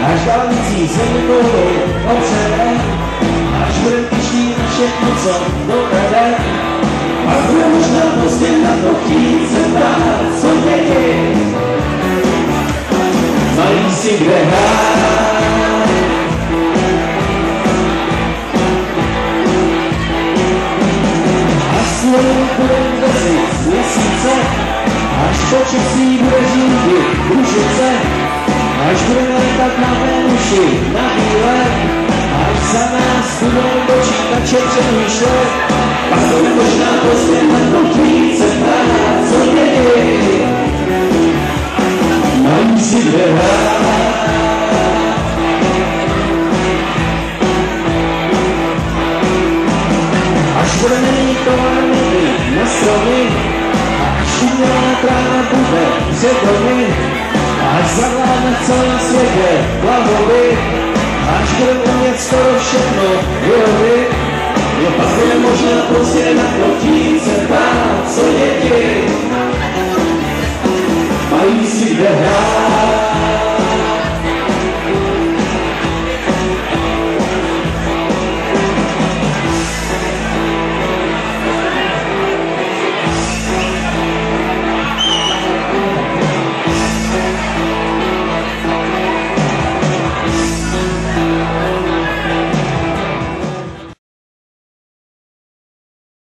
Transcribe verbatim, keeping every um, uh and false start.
až dálnicí zemkou opřede, až bude piští na všechno, co dovede. Pak bude možná pozdě na to chtít se ptát, co děti mají si kde hrát. Až slovou budem vozit měsíce, až počasí bude řídit družice, až budeme letat na Venuši, na bíle, až za nás budou počítače přemýšlet, pak bude možná pozdě na to chtít se ptát, co děti mají si kde hrát. Až budeme mít továrny na stromy, až umělá tráva bude před domy, až zavládne v celém světě blahobyt, až budeme umět skoro všechno vyrobit, no pak bude možná pozdě na to chtít se ptát, co děti mají si kde hrát.